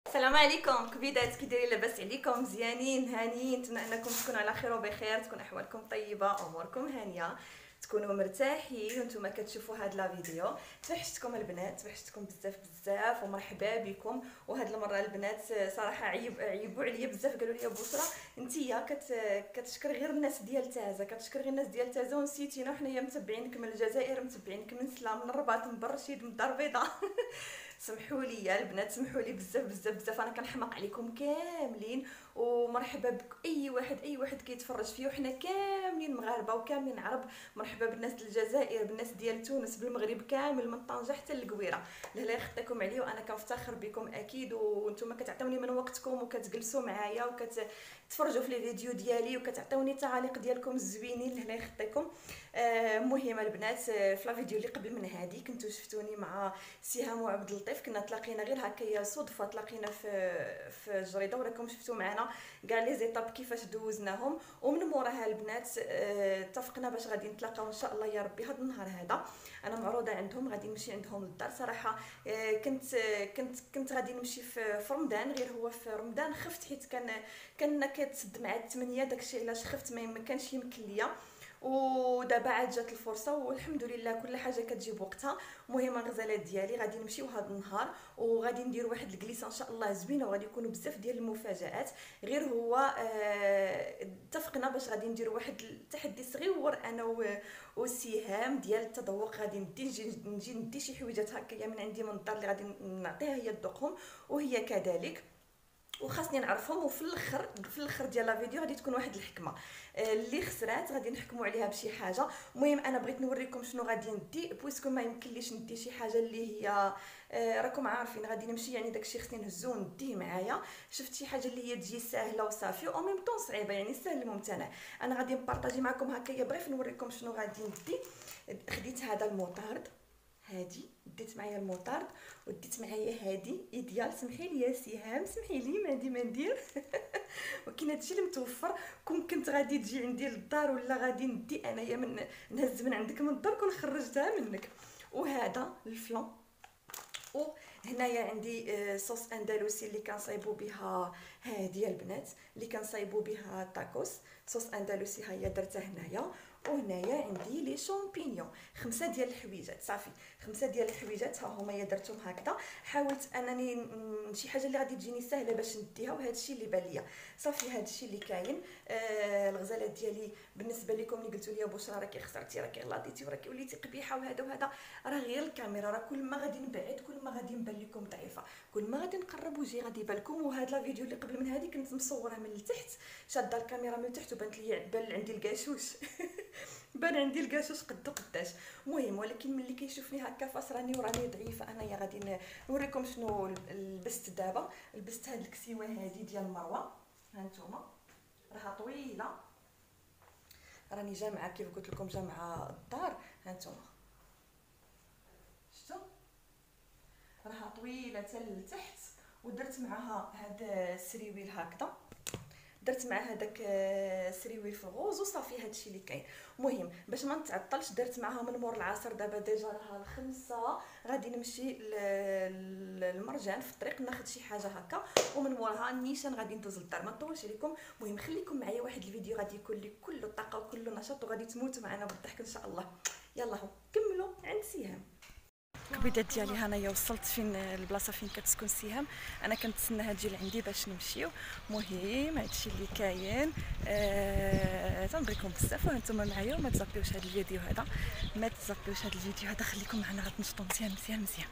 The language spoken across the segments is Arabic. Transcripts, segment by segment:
السلام عليكم كبيدات، كي دايرين؟ لاباس عليكم؟ مزيانين هانيين؟ نتمنى انكم تكونوا على خير وبخير، تكون احوالكم طيبه، اموركم هانيه، تكونوا مرتاحين وانتم كتشوفوا هذا لا فيديو. توحشتكم البنات، توحشتكم بزاف بزاف ومرحبا بكم. وهاد المره البنات صراحه عيبوا عليا بزاف، قالوا لي بشرى انتيا كتشكر غير الناس ديال تازه، كتشكر غير الناس ديال تازه ونسيتينا وحنايا متبعينك من الجزائر، متبعينك من سلا، من الرباط، من برشيد، من الدار البيضاء. سمحوا لي يا البنات، سمحوا لي بزاف بزاف بزاف، انا كنحماق عليكم كاملين. ومرحبا بك اي واحد كيتفرج فيا، وحنا كاملين مغاربه وكاملين عرب. مرحبا بالناس ديال الجزائر، بالناس ديال تونس، بالمغرب كامل، من طنجه حتى للقويره. لا يخطيكم عليا، وانا كنفتخر بكم اكيد، وانتم كتعطوني من وقتكم وكتجلسوا معايا تفرجوا في لي فيديو ديالي وكتعطوني التعاليق ديالكم الزوينين. لا يخطيكم. مهمه البنات، في لا فيديو اللي قبل من هذه كنتو شفتوني مع سهام وعبد اللطيف، كنا تلاقينا غير هكايا صدفه، تلاقينا في الجريده، وراكم شفتوا معنا كاع لي زيتاب كيفاش دوزناهم. ومن موراها البنات اتفقنا باش غادي نتلاقاو ان شاء الله يا ربي هذا النهار هذا. انا معروضه عندهم، غادي نمشي عندهم للدار. صراحه كنت غادي نمشي في رمضان، غير هو في رمضان خفت، حيت كان كتسد مع 8، داكشي علاش خفت ما كانش يمكن ليا. ودابا عاد جات الفرصه والحمد لله، كل حاجه كتجيب وقتها. المهم الغزالات ديالي غادي نمشيو هذا النهار، وغادي ندير واحد الجليسه ان شاء الله زوينه، وغادي يكونوا بزاف ديال المفاجات. غير هو اتفقنا باش غادي ندير واحد التحدي صغيور انا وسهام ديال التذوق. غادي نجي ندي شي حويجات هكايا من عندي من الدار اللي غادي نعطيها هي تذوقهم، وهي كذلك، وخاصني نعرفهم. وفي الاخر ديال لا فيديو غادي تكون واحد الحكمه اللي خسرات غادي نحكموا عليها بشي حاجه. المهم انا بغيت نوريكم شنو غادي ندي، بويسكو ما يمكنليش ندي شي حاجه اللي هي راكم عارفين غادي نمشي، يعني داكشي خصني نهزو ونديه معايا. شفت شي حاجه اللي هي تجي ساهله وصافي، او ميم طون صعيبه، يعني سهل ممتنع. انا غادي نبارطاجي معكم هكايا بغيت نوريكم شنو غادي ندي. خديت هذا المطارد، هادي ديت معايا المطارد، وديت معايا هادي ايديال. سمحي لي يا سهام، سمحي لي، ما عندي ما ندير. وكاين هادشي اللي متوفر. كنت غادي تجي عندي للدار، ولا غادي ندي انايا من نهز من عندك من الدار، كون خرجتها منك. وهذا الفلان. وهنايا عندي صوص اندلسي اللي كنصايبوا بها هادي البنات، اللي كنصايبوا بها تاكوس. صوص اندلسي ها هي درتها هنايا. وهنايا عندي لي شامبينيون، 5 ديال الحويجات صافي. 5 ديال الحويجات ها هما درتهم هكذا. حاولت انني شي حاجه اللي غادي تجيني سهله باش نديها، وهذا الشيء اللي بان ليا صافي. هذا الشيء اللي كاين. الغزالات ديالي بالنسبه لكم اللي قلتوا لي بشرى راكي خسرتي، راكي غلاطيتي، وراكي وليتي قبيحه، وهذا راه غير الكاميرا. راه كل ما غادي نبعد كل ما غادي نبان لكم ضعيفه، كل ما غادي نقرب وجهي غادي يبان لكم. وهذا لا فيديو اللي قبل من هذه كنت مصوره من التحت، شاده الكاميرا من التحت، وبانت لي بان عندي الكاشوش. بان عندي الكاشوش قداش. المهم ولكن ملي كيشوفني هكا فاش راني ضعيفه انايا. غادي نوريكم شنو لبست دابا. لبست هاد الكسيوه هادي ديال مروه، ها نتوما راها طويله، راني جامعه كيف قلت لكم، جامعه الدار. ها نتوما شفتوا راها طويله حتى لتحت. ودرت معها هذا السريويل هكذا، درت مع هذاك السريويل في الغوز، وصافي هادشي اللي كاين. المهم باش ما نتعطلش، درت معها من مور العصر. دابا ديجا راها 5، غادي نمشي للمرجان في الطريق، ناخذ شي حاجه هكا، ومن موراها النيشان غادي ندوز للدار. ما نطولش عليكم، المهم خليكم معايا، واحد الفيديو غادي يكون لك كله طاقه وكله نشاط، وغادي تموتوا معنا بالضحك ان شاء الله. يلا هو كملوا عند سهام. الكبيدات ديالي هنايا وصلت فين البلاصه فين كتسكن سهام. انا كنتسناها تجي لعندي باش نمشيو. مهم هادشي اللي كاين. تنبغيكم بزاف وانتم معايا، وما تزابيوش هذا الفيديو هذا، ما تزابيوش هذا الفيديو هذا. خليكم معنا غتنشطوا مزيان مزيان مزيان.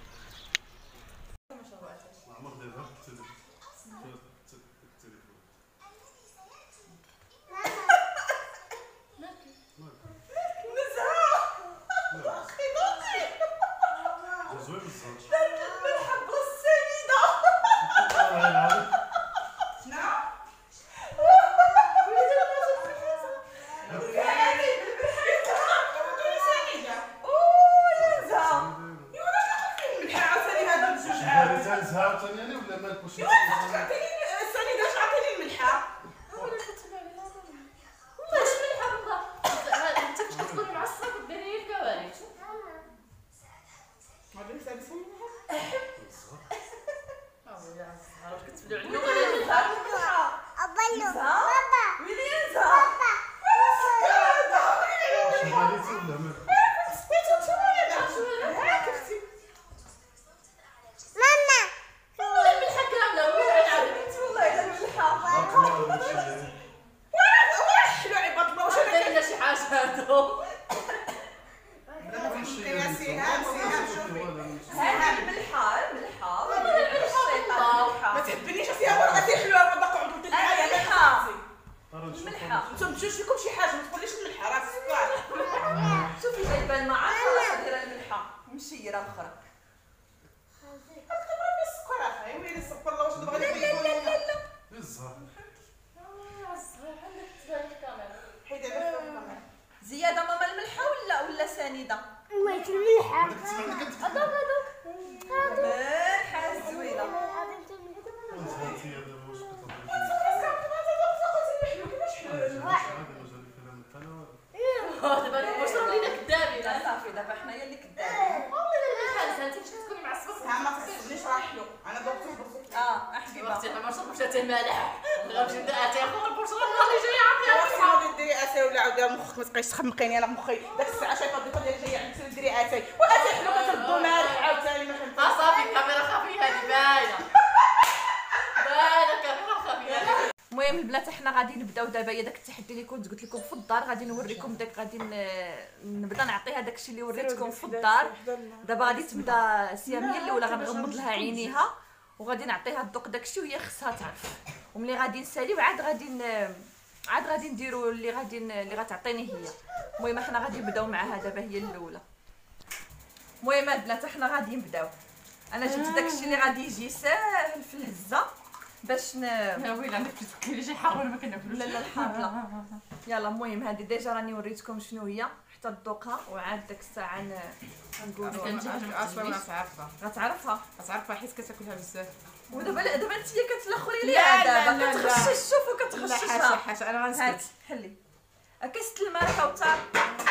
تبداو عندو ولا الملحه أبلو بابا ويلي ينزها ماما والله الملحه كامله والله والله الملحه حلو عباد الله واش داير لنا شي حاجه هادو يا سهام هذه الملحه ما تعبنيش سهام راه غادي حلوه ما باقا عمرك معايا الملحه انتم تمشيوش فيكم شي حاجه ما تقوليش الملحه راه السكر شوفي جايبه ما عارفه دايره الملحه مشيره اخرى السكر اخي ويلي السكر الله واش دابا غادي يقول حيد على الكاميرا زياده ماما الملحه ولا سنيده ويت الملحة ملحه زوينه دابا واش لينا كدابين لا صافي دابا حنايا اللي كدابين بحال انت باش تكوني معصبه سهام ما تصدقنيش راه حلو انا دكتور حبيبه اختي ما شربتش حتى مالح غنمشي نداتي اخو البرشره اللي جاي عطيها غادي ديري اتاي ولا عاود مخك ما تبقايش تخمقيني انا مخي داك الساعه شايفه الضيفه ديالي جايه عندك ديري اتاي واتاي حلو كتردو مالح عاوتاني ما فهمتش صافي الكاميرا خفيه هذه باينه كاميرا خفيه. المهم البنات حنا غادي نبداو دابا هي داك التحدي اللي كنت قلت لكم في الدار غادي نوريكم داك غادي نبدا نعطيها داكشي اللي وريتكم في الدار. دابا غادي تبدا سيام هي الاولى غنغمض لها عينيها وغادي نعطيها الذوق داكشي وهي خصها تعرف وملي غادي نساليو عاد غادي نديروا اللي غتعطيني هي. المهم حنا غادي نبداو معها دابا هي الاولى. المهم البنات حنا غادي نبداو. انا جبت داكشي اللي غادي يجي ساهل في الهزه باش يا ويلي عندك تفكري شي حار ولا ما كناكلوش. لا الحار لا. يلا المهم هذه ديجا راني وريتكم شنو هي حتى تذوقها وعاد داك الساعه نقولوا اصلا عارفه غتعرفها حيت كتاكلها بزاف ودابا انت كتلاخري لا، ليها لا، دابا لا، لا. كتغشش شوفوا لا كتغششها. حاشا انا هات غنسكت حلي كاست الملح وتا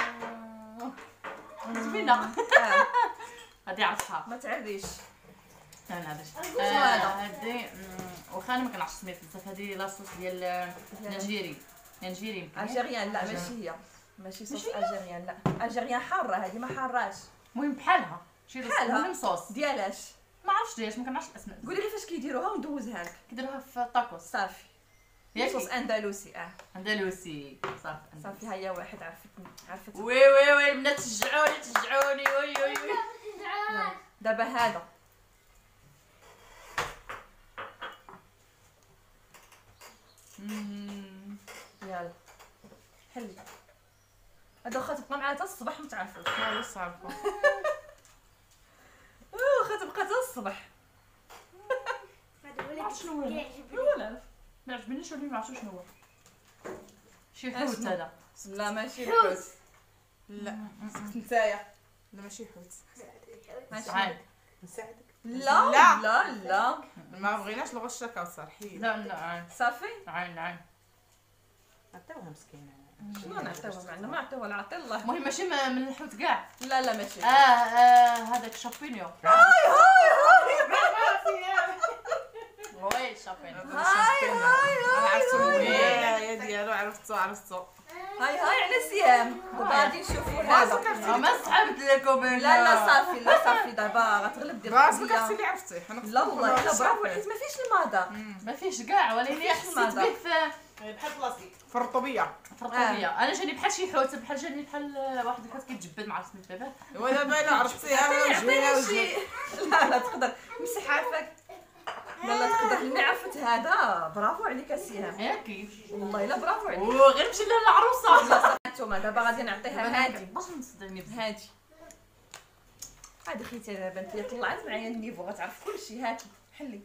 زوينه غادي عرفتها ما تعريش انا هذا. هادي واخا انا ما كنعرفش سميت بزاف هادي لاصوص ديال نيجيري يمكن الجيريان لا ماشي صوص الجيريان لا الجيريان حاره هذه ما حراش المهم بحالها شي بحالها. المهم صوص ديالاش ما عرفتش ديالاش ما كنعرفش الاسماء قولي لي فاش كيديروها وندوزها لك كيديروها في طاكوس صافي ياك صوص اندلسي اندلسي صافي هيا واحد عرفتها وي البنات تشجعوني وي يلا. دابا هذا يلا حلي هذا واخا تبقى معاه حتى الصباح ما تعرفوش لا صعبه واخا تبقى حتى الصبح شنو هو لا ما عجبنيش ولا ما عرفتش شنو هو شي حوت أشنو؟ هذا لا ماشي حوت لا نتايا لا ماشي حوت ماشي عاد نساعدك لا لا. لا لا ما بغيناش الغشه كوثر حيد لا عين صافي عين عطيوها مسكينه شنو نعطيوها معنا ما عطيوها العطي الله المهم ماشي من الحوت كاع لا ماشي هذاك شابينيو هاي وي شابينيو انا عرفتو هاي. يا ديالو عرفتو هاي على سيام دابا غادي نشوفوا هذا ما صحبت لكم لا صافي دابا غتغلب ديال باسك القضيه عرفتي اللي عرفتي لا والله لا برافو حيت ما فيش الماضه ما فيش كاع ولكن حسيت الماضي. به في بحال بلاصتيك في الرطوبيه الرطوبيه انا جاني بحال شي حوت بحال جاني بحال واحد اللي كانت كتجبد ما عرفت سميت باباه ودابا الا عرفتيها زوينه عطيني وزوينه شي لا تقدر مسح عافاك لا تقدر اللي عرفت هذا برافو عليك سيام ياكي والله لا برافو عليك وغير نمشي للعروسه لا صافي نتوما دابا غادي نعطيها هادي باش نصدمني بزاف هادي خيتي دابا انت طلعت معايا النيفو غتعرف كلشي هاتي حلي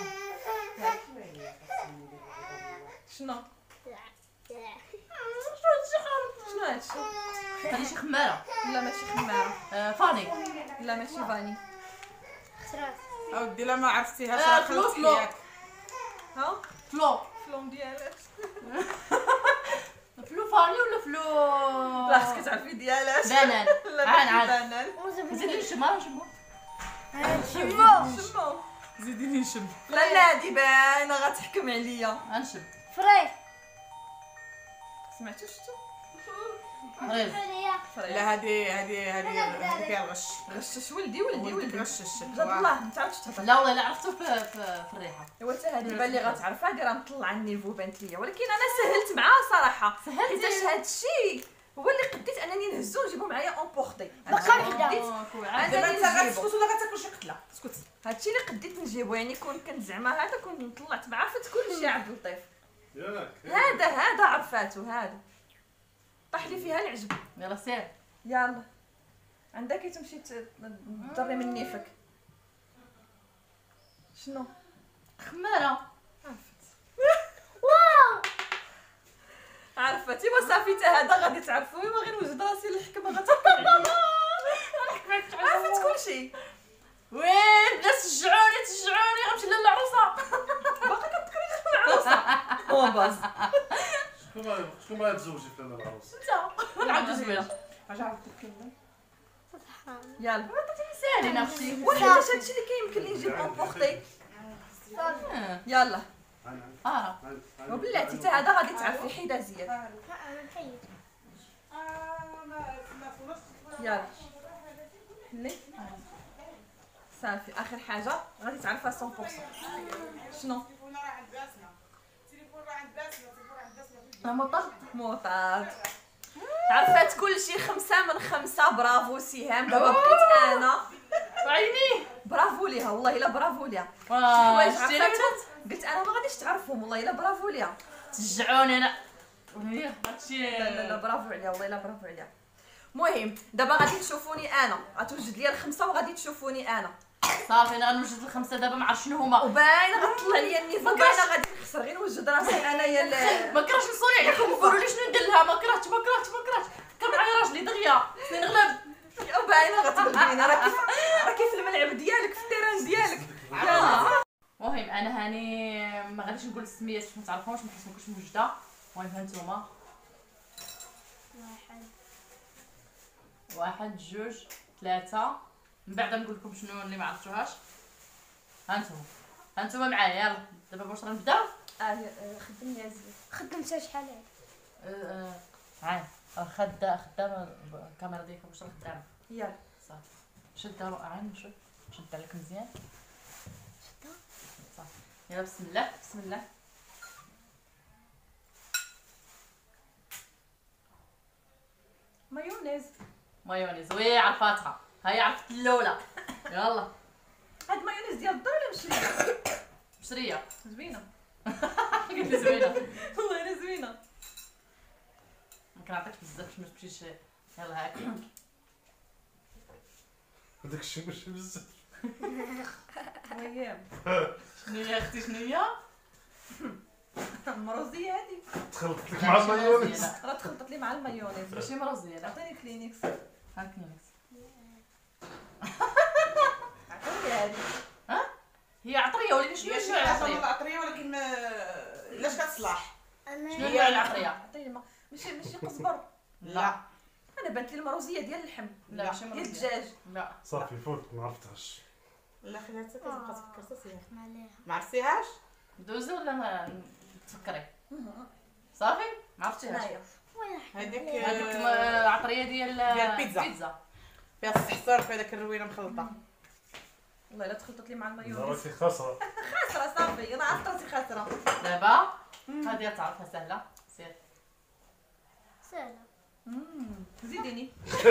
شنو شنو هادشي هذه شي خماره لا ماشي خماره فاني لا ماشي فاني اودي لا ما عرفتيهاش آه، راه خلصت فلو. حياتك ها فلو فلوم ديالك فلو فاني ولا فلو لا خصك تعرفي ديالاش بنان لا عاد ماشي بنان زيدي الشماره شمو شمو زيديني نشم. لا هادي باينه غتحكم عليا. غنشم. فري سمعتوا شفتوا ريز. لا هذه فيها الغش. غشش ولدي غشش بجد الله ما تعرفش تهضر. لا والله لا عرفتو في الريحه. ايوا حتى هادي بان لي غتعرف، هادي راه مطلعه النيفو بانت ليا، ولكن انا سهلت معاها صراحه حيتاش هادشي هو اللي قديت انني نهزو ونجيبو معايا اونبورطي. بقى هادشي دابا انت غتسكت ولا غتاكل شي قتله؟ اسكت. هادشي اللي قديت نجيبو، يعني كنت زعما هذا كنت طلعت معاه فت كلشي عبد اللطيف. هذا عرفاتو هذا طاح لي فيها العجب. يلا سير. يلا عندك كي تمشي تضري من نيفك. شنو خماره. عرفتي وصافي حتى هذا غادي تعرفوا، ما غير نوجد راسي الحكمه غتحكم عليا. عرفت كلشي. وين بدا تشجعوني غنمشي للعروسه. باقا كتذكري العروسه هو باز. شكون ما تزوجي في العروس؟ انت نعاودو زوينه. اجا عرفتك كلمه. يلا سالينا اختي. وحيت هادشي اللي كيمكن لي نجيب اونبورطي. يلا وبلاتي حتى هذا غادي تعرفي حيده زياد. يلا حلي صافي اخر حاجه غادي تعرفها 100%. شنو موطاد عرفات كلشي 5 من 5. برافو سهام. دابا بقيت انا عيني. برافو ليها والله الا برافو ليها. واش قلت انا ما غاديش تعرفهم والله الا برافو ليها. تشجعوني انا. هادشي لا برافو عليها والله الا برافو عليها. المهم دابا غادي تشوفوني انا، غتوجد لي الخمسه وغادي تشوفوني انا. صافي انا غنوجد الخمسه دابا ما عرفت شنو هما. وباينه غتطلع لي النيفو، باينه غادي نخسر. غير نوجد راسي انايا ما كرهتش نصوري عليكم وقولوا لي شنو ندير لها. ما كرهتش كان معايا راجلي دغيا خصني نغلب. باينه غتغلبيني. راه كيف الملعب ديالك في التيران ديالك. يلا المهم انا هاني ما غاديش نقول السميات باش ما تعرفوش ما حيت ما كنتش موجوده. المهم هانتوما 1 2 3. من بعد نقول لكم شنو اللي ما عرفتوهاش. هانتوما معايا. يلا دابا واش غنبداو. خدمني يا زياد. خدمت شحال هاي خدامه الكاميرا ديالك واش خدامه. يلا صافي شد عين شد عليك مزيان. صافي يلا بسم الله. مايونيز وي عرفاتها. هاي عرفت الاولى. يلا هاد مايونيز ديال الدار ولا مشريه؟ مشريه. زوينه قلت لي زوينه. والله الا زوينه. ممكن نعطيك بزاف باش ما تمشيش. يلا هاك. هذاك الشيء ماشي بزاف. المهم شنو هي اختي شنو هي؟ مروزيه هادي تخلطت لك مع المايونيز. راه تخلطت لي مع المايونيز. ماشي مروزيه لا. عطيني كلينكس. هاك نيكس. عطيني هادي. هي عطريه ولا شنو هي هي شي العطريه؟ عطريه ولكن لاش كتصلح. شنو هي العطريه؟ عطيني ماشي قزبر. لا انا بانت لي المروزيه ديال اللحم لا ماشي ديال مروزيه. الدجاج. لا صافي فوت ما عرفتهاش. لا خليها حتى كتبقى تفكر تصير. عليها ما عرفتيهاش؟ دوزي ولا ما تفكري؟ صافي ما عرفتيهاش. هنايا هذيك هذيك العطريه ديال البيتزا. فيها الصحصار في هذاك الروينه مخلطه. والله الا تخلطت لي مع لا المايونيز. راكي خاسره. خاسره صافي انا عرفت راسي خاسره. دابا هذه تعرفها سهله. سير سهلة زيديني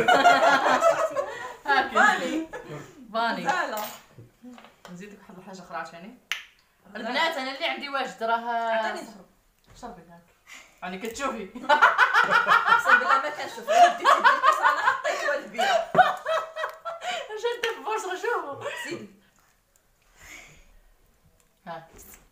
هاكي باني باني. سهله. نزيدك واحد الحاجه اخرى عشاني البنات. انا اللي عندي واجد راه عطيني نشرب. شربي هاك يعني كتشوفي. اقسم بالله ما كنشوف. ديتي الكاس انا حطيتها البيره. شد في بشره شوفوا. زيدي هاك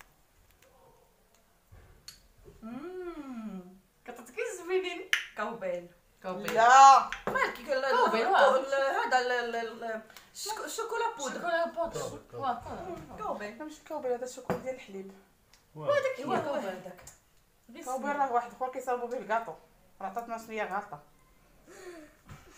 كتعطيكي زوينين. كوبيل. كوبي لا مالك كوبيل هذا الشوكولا بودر. شوكولا بودر. كوبيل ماشي كوبير، هذا الشوكولا ديال الحليب. ايوا هو هذاك. كوبير راه واحد اخر كيصاوبوا به الكاطو. راه عطاتنا شنو هي غلطه.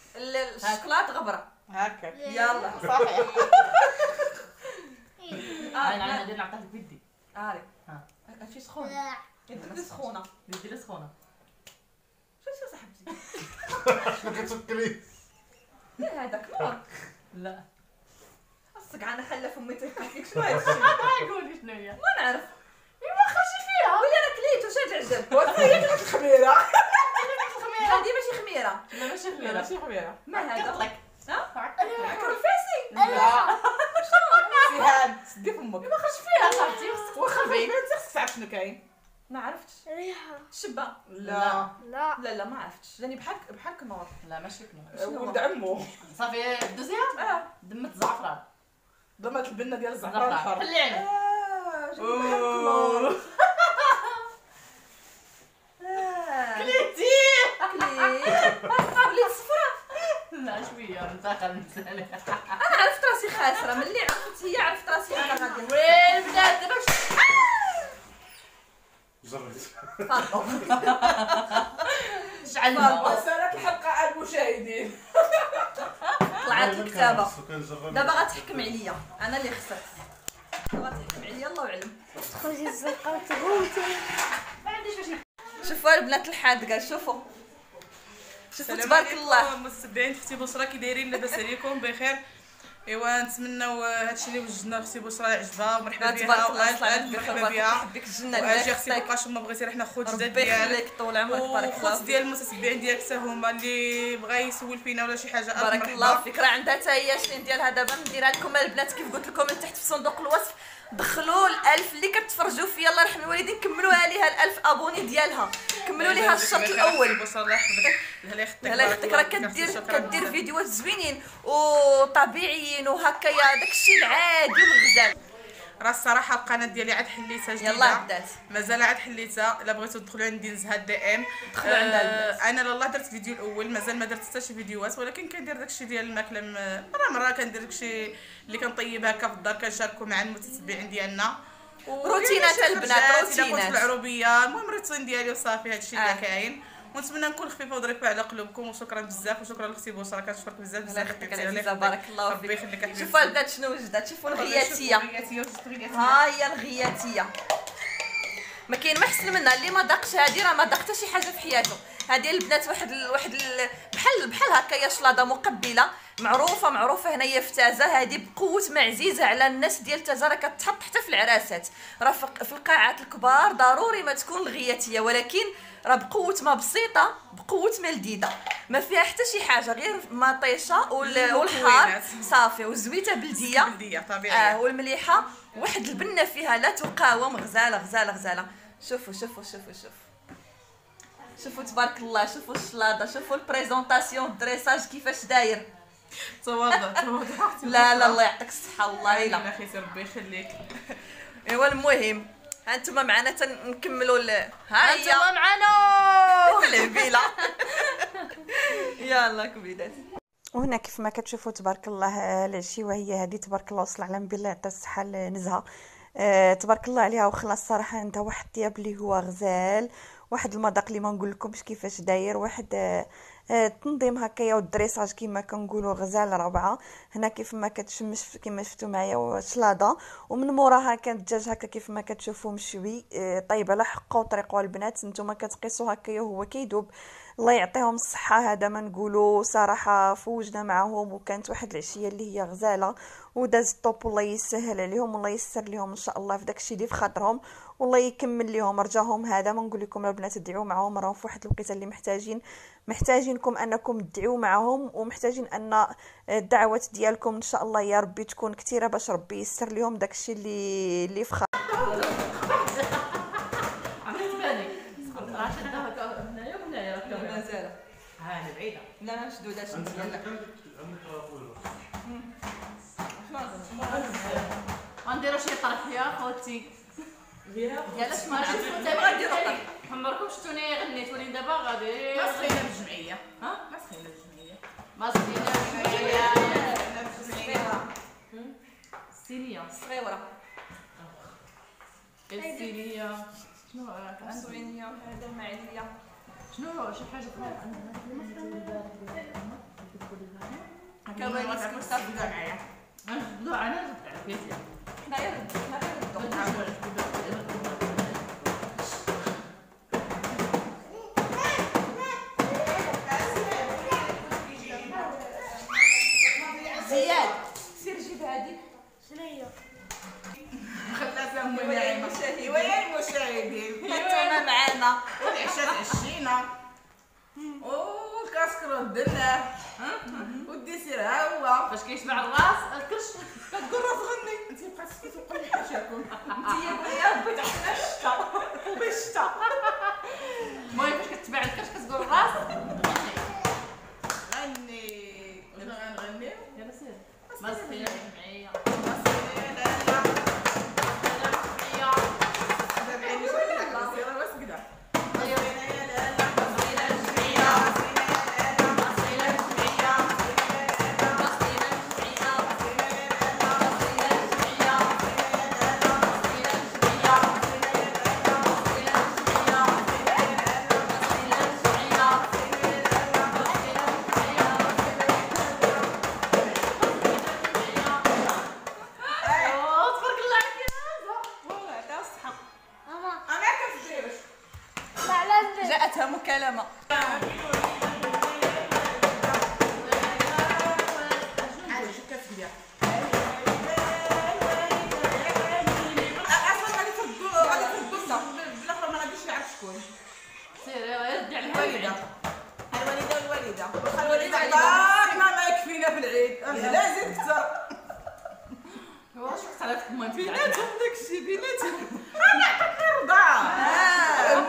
الشوكولات غبره. هكا يلا صحيح. انا ندير نعطيه لك بيدي. عارف ها. هادشي سخون لا يدنا سخونه بيدي سخونه. شوف صاحبتي شنو كتفكري؟ لا هذاك نور لا خاصك انا خلى فمي تيبقى فيك شنو هادشي قولي شنو هي. ما نعرف ايوا خرجي فيها. ولا انا كليت واش تعجب وهي كانت الخميره. هادي ماشي خميره لا ماشي لا خميره. ماشي خميره. ما هذا لك. ها كرفاسي لا سهام سدي فمك. ما خرج فيها صاحبتي خصك واخا تخبي. خصك تعرف شنو كاين. ما عرفتش ريحة شبه لا لا لا ما عرفتش لاني بحالك نور لا ماشي كنور. ولد عمو صافي دوزيها. دمت الزعفران. ضمت البنه ديال الزعفران زعفران الحر. خلي عليه. جبت بحالك نور كليتي. كليت وليت صفرا لا شويه منتقل نسالي. انا عرفت راسي خاسره ملي عرفت هي عرفت راسي انا غادي وين البنات دابا جريت. شعلنا. وصلت الحلقه على المشاهدين. طلعت الكتابه دابا دابا غتحكم عليا انا اللي خسرت غتحكم عليا الله اعلم تخرجي الزرقاء وتغوتي. ما عنديش باش شوفوا البنات الحاذقه شوفوا تبارك الله المتابعين اختي بشرى كي دايرين لاباس عليكم بخير. ايوا نتمناو هادشي اللي وجدنا اختي بشرى عجبها ومرحبا بها تبارك الله والف صلاة الف بخير مرحبا بها. بك الجنه واجي اختي اللي بقاش ما بغيتي رحنا خوت جداد ربي ديالك يخليك طول عمرك بارك الله وخوت فيك ديال المتابعين ديالك حتى هما اللي بغا يسول فينا ولا شي حاجه بارك مرحبا. الله فيك راه عندها حتى هي الشين ديالها دابا نديرها لكم البنات كيف قلت لكم من تحت في صندوق الوصف دخلوا ال1000 اللي كتفرجوا فيا الله يرحم الوالدين كملوها ليها ال1000 ابوني ديالها كملوا ليها الشرط الاول بشرى الله يحفظك. الله يخطيك راه كدير فيديوهات زوينين وطبيعيين وهكايا داكشي العادي والغزال راه الصراحه القناه ديالي عاد حليتها جديده. يلاه بدات مازال عاد حليتها الا بغيتو تدخلوا عندي نزهه دي ام. دخلوا عندها البنات. انا لاله درت فيديو الاول مازال ما درت حتى شي فيديوهات ولكن كندير داكشي ديال الماكله مره كندير داكشي اللي كنطيب هكا في الدار كنشاركو مع المتتبعين ديالنا. روتينات البنات روتينات في العروبيه المهم الروتين ديالي وصافي هادشي اللي كاين. ونتمنى نكون خفيفه وظريفه على قلوبكم وشكرا بزاف وشكرا لاختي بشرى كنشكرك بزاف الله بزاف يخليك العزيزه بارك الله ربي فيك يخليك حبيبتي. شوفوا البنات شنو وجدت شوفوا الغياتيه ها هي الغياتيه ما كاين ما احسن منها اللي ما داقش هذه راه ما داق حتى شي حاجه في حياته هذه البنات بحال هكايا شلاضه مقبله معروفه هنايا في تازه هذه بقوه معزيزه على الناس ديال تازه راه كتحط حتى في العراسات راه في القاعات الكبار ضروري ما تكون الغياتيه ولكن راه بقوه ما بسيطه بقوه ما لذيذه ما فيها حتى شي حاجه غير ما طيشه والحار صافي وزويته بلديه طبيعيه والمليحه واحد البنه فيها لا تقاوم غزاله شوفوا تبارك الله شوفوا الشلاضه شوفوا البريزونطاسيون الدريساج كيفاش داير تواضع لا الله يعطيك الصحه والله الا اخي ربي يخليك. ايوا المهم ها انتم معنا تنكملوا ها هي انتم معنا الهبيله يلا كبيداتي وهنا كيف ما كتشوفوا تبارك الله العشيوه هي هذه تبارك الله وصل على بالله يعطي الصحه لنزهه تبارك الله عليها وخلاص الصراحه عندها واحد الطياب اللي هو غزال واحد المذاق اللي ما نقول لكمش كيفاش داير واحد تنظيم هكايا والدريساج كما كنقولوا غزال ربعه هنا كيف ما كتشمش كما شفتوا معايا شلاضه ومن موراها كان الدجاج هكا كيف ما كتشوفوا مشوي طيب على حقه وطريقه البنات نتوما كتقيسوا هكايا وهو كيدوب الله يعطيهم الصحه هذا ما نقولوا صراحه فوجنا معهم وكانت واحد العشيه اللي هي غزاله وداز الطوب والله يسهل عليهم والله يسر لهم ان شاء الله في داكشي اللي في خاطرهم والله يكمل لهم رجاهم هذا ما نقول لكم البنات تدعوا معهم راهم في واحد الوقيته اللي محتاجينكم انكم تدعوا معهم ومحتاجين ان الدعوات ديالكم ان شاء الله يا ربي تكون كثيره باش ربي يسر لهم داكشي اللي في خاطرهم مازال ها بعيده لا ما مشدوداش غنديرو شي طرح يا خوتي علاش ما نعرف نعرفوا دابا غنديروا طرح عمركم شفتوني غنيت ولكن دابا غادي ما سخينا بالجمعيه ها ما سخينا بالجمعيه ما سقينا السينيه صغيره السينيه شنو الصوينيه وهذا المعديه شنو شي حاجه كباريس كفتة نجبدو انا عرفتي حنايا زياد سير جيب هذيك شنو خلاتها نعيمه ويا المشاهدين انتما معانا والعشاء تعشينا والكاسكرو درناه والديسير ها هو فاش كيشبع الراس الكرش كتقول راس غني انت بقات تسكتي وقول لي حاشاكم انت يا بنيه بغيت عندنا الشتا وبالشتا. المهم فاش كتباع الكرش كتقول الراس غني واش غنغنيو يلا سير مسخيه معايا جاءتها مكالمة. الوالدة عطاكنا ما يكفينا في العيد لازم كثر واش وقت على المهم بيناتهم داكشي بيناتهم انا عطاك رضا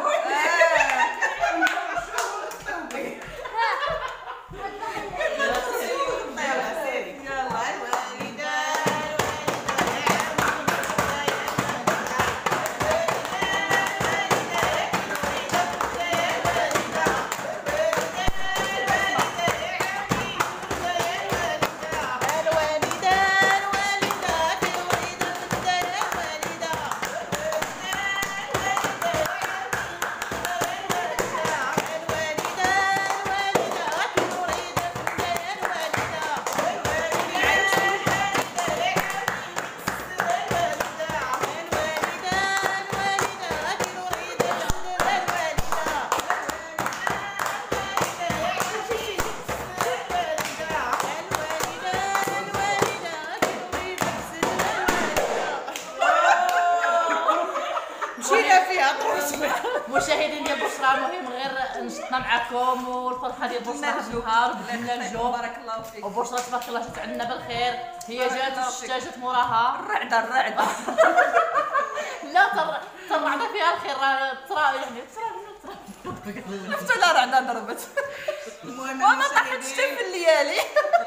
مشاهدين ديال بشرى المهم غير نشطنا معكم والفرحه ديال بشرى هاد النهار بدلنا الجو بارك الله فيك. وبشرى تبارك الله جات عندنا بالخير هي جات الشتا جات موراها الرعدة لا طلعنا فيها الخير راه ترى يعني شفت لا رعدة ضربت المهم وما طاحتش في الليالي.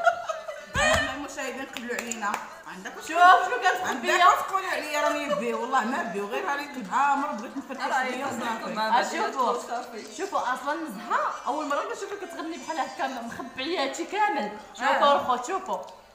المشاهدين قبلوا علينا عندك شوف شنو كانت عندك بيا تقولوا عليا راني نبيو والله ما نبيو غير هاني كنت عامر بغيت نفتح بيا وصافي شوفوا اصلا نزهه اول مره كنشوفك كتغني بحال هكا مخبعياتي كامل شوفوا الخوت شوفوا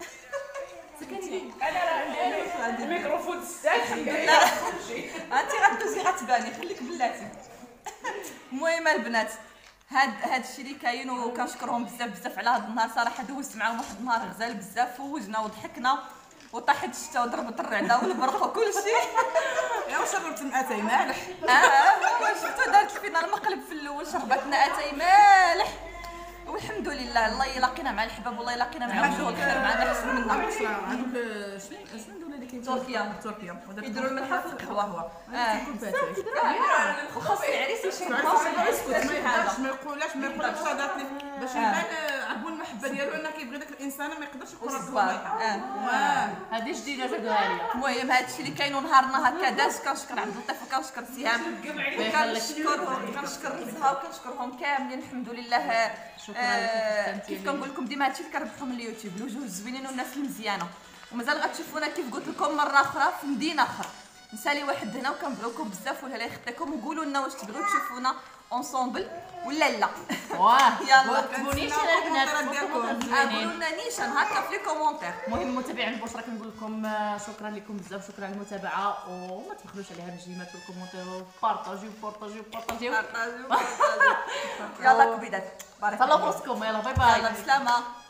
سكني انا راه عندي الميكروفون الساخن انت غدوزي غتباني خليك بلاتي. المهم البنات هاد الشيء اللي كاين وكنشكرهم بزاف على هاد النهار صراحه دوزت معاهم واحد النهار غزال بزاف فوجنا وضحكنا وطاحت الشتا وضربت الرعده والبرق وكل شيء. يا شربت اتاي مالح شفتوا دارت فينا المقلب في الاول شربتنا اتاي مالح والحمد لله. الله يلاقينا مع الحباب والله يلاقينا مع وجوه الخير معنا احسن منا. عندك شنو الدوله اللي كاين تركيا يديروا الملحه في القهوه وخاص العريس يشربها ما يقولش صاداتني باش يبان عبو المحبه ديالو انه كيبغي داك الانسان ما يقدرش يقول هذه جديده زادوها لي. المهم هذا الشيء اللي كاين ونهارنا هكا داز. كنشكر عبد اللطيف وكنشكر سهام كنشكر نزهه وكنشكرهم كاملين الحمد لله. كيف كنقول لكم ديما هادشي اللي كنربحو من اليوتيوب الوجوه الزوينين والناس المزيانه ومازال غتشوفونا كيف قلت لكم مره اخرى في مدينه اخرى. نسالي واحد هنا وكنبغيوكم بزاف ولا يخطيكم وقولوا لنا واش تبغيو تشوفونا اونصومبل ولا لا. واه يلا كتبونيش البنات قولوا لنا نيشان هكا في لي كومونتير. المهم متابعين البشرى كنقول لكم شكرا لكم بزاف شكرا على المتابعه وما تبخلوش عليها بالجيمات والكومونتير وبارطاجيو يلا كبيدات بارك الله. فرصكم يلا باي باي. يلا بسلامه.